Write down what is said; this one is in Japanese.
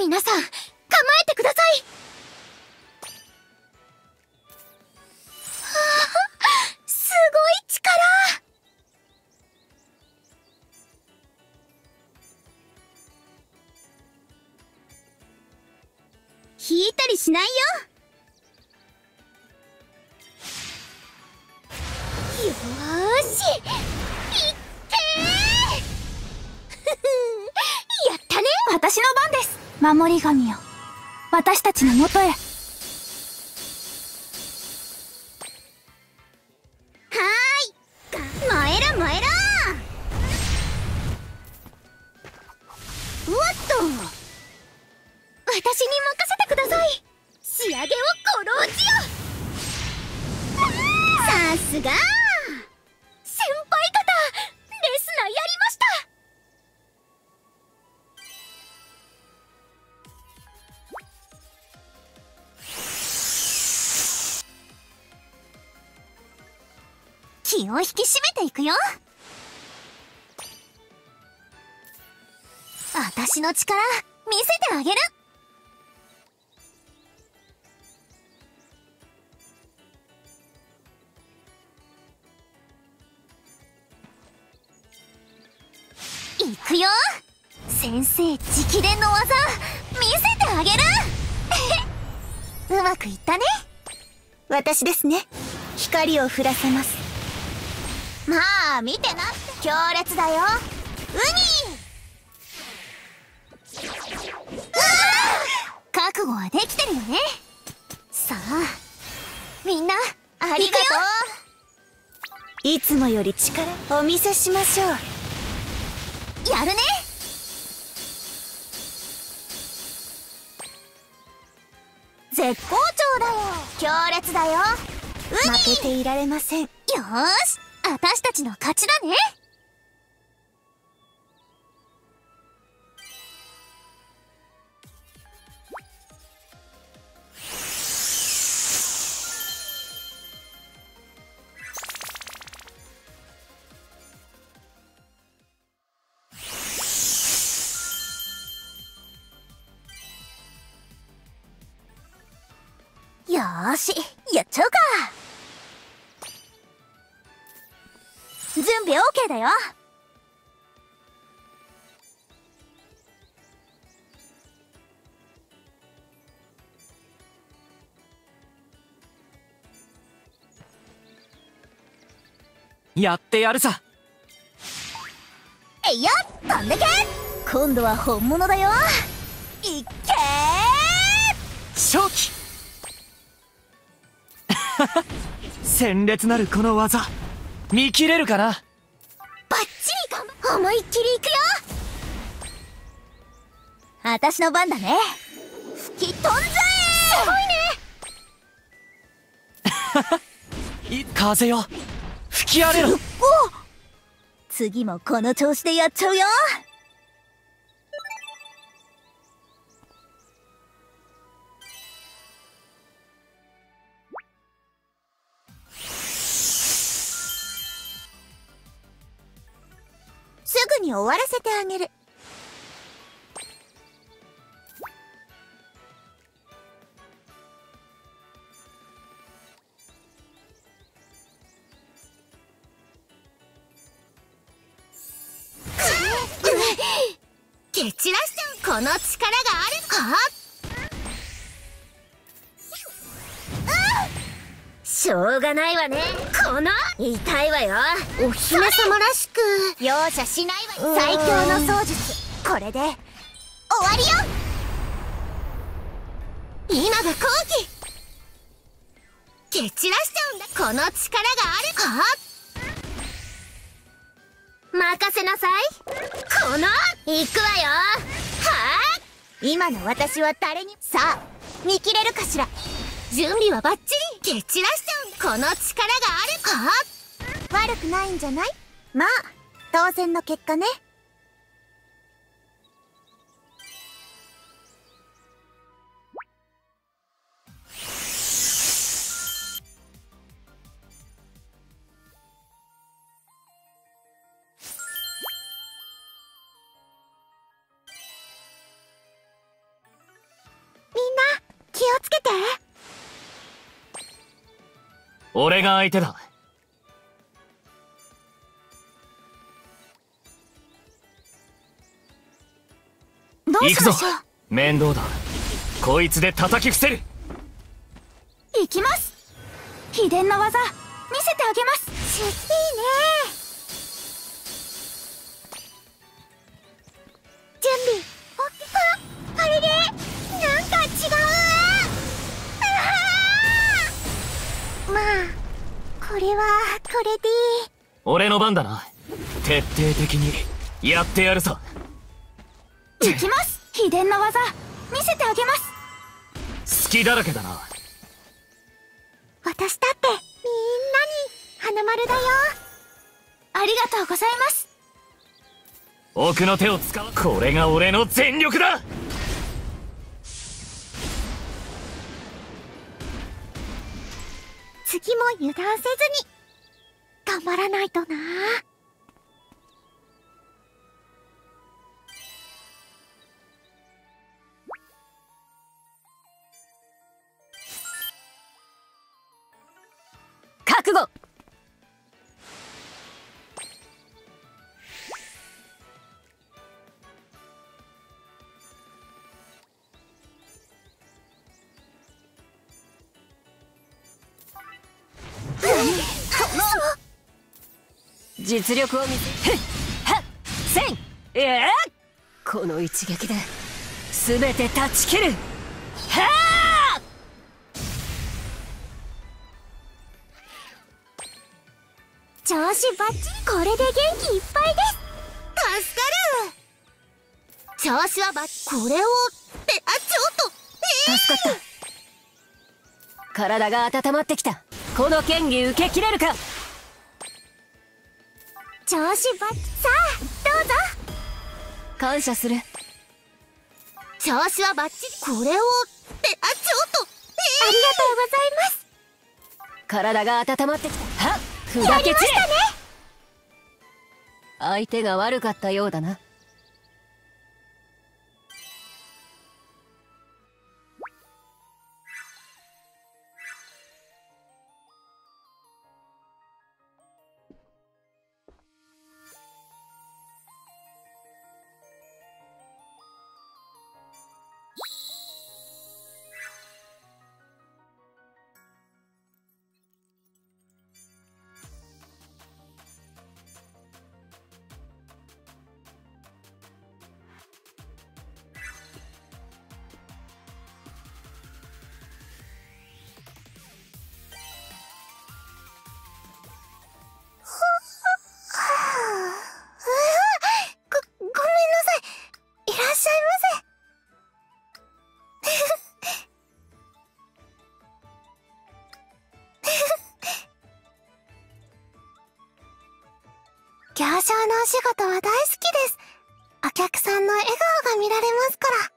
皆さん、構えてください。すごい力。引いたりしないよ。よーし、いっけーやったね。 私の番です。守り神よ、私たちのもとへ。 燃えろ燃えろ。おっと、私に任せてください。仕上げをご老中よ。さすが先輩方、レスナーやりました。気を引き締めていくよ。私の力見せてあげる。いくよ。先生直伝の技見せてあげる。うまくいったね。 私ですね。光を降らせます。 まあ見てなって。強烈だよ。ウニ覚悟はできてるよね。さあみんなありがとう。いつもより力お見せしましょう。 やるね。絶好調だよ。強烈だよ。 負けていられません。 よーし、私たちの勝ちだね。よーし、やっちゃうか。準備 OK だよ。 やってやるさ。 えいや、飛んでけ。今度は本物だよ。いっけー。 正気。鮮烈なるこの技見切れるかな。 バッチリ頑張。思いっきりいくよ。私の番だね。吹き飛んじゃえ。すごいね。 風よ吹き荒れろ。 次もこの調子でやっちゃうよ。すぐに終わらせてあげる。蹴散らしちゃう。この力がある。はっ、しょうがないわね。この痛いわよ。お姫様らしく容赦しないわよ。最強の槍術、これで終わりよ。今が好機。蹴散らしちゃうんだ。この力がある。はっ、任せなさい。この行くわよ。はあ、今の私は誰に。さあ見切れるかしら。準備はバッチリ。蹴散らしちゃう。この力がある。はあ、悪くないんじゃない。まあ当然の結果ね。 俺が相手だ。 どう行くぞしましょう。 面倒だ。こいつで叩き伏せる。 行きます。秘伝の技見せてあげます。 いいね。準備。あれれ、なんか違う。まあこれはこれで。 俺の番だな。徹底的にやってやるさ。 行きます。秘伝の技見せてあげます。 隙だらけだな。 私だってみんなに花丸だよ。 ありがとうございます。 奥の手を使う。これが俺の全力だ。 次も油断せずに頑張らないとな。 覚悟。実力を見せ。ふっはっせん。この一撃で全て断ち切る。はあ。 調子バッチリ。これで元気いっぱいです。助かる。調子はバッチリ。これをってちょっと助かった。体が温まってきた。この剣技受け切れるか。 調子バッチリ。さあどうぞ。 感謝する。 調子はバッチリ。これをってちょっとありがとうございます。 体が温まってきた。はっ砕やけ散れ。 りましたね。 相手が悪かったようだな。 ごめんなさい。いらっしゃいませ。行商のお仕事は大好きです。お客さんの笑顔が見られますから。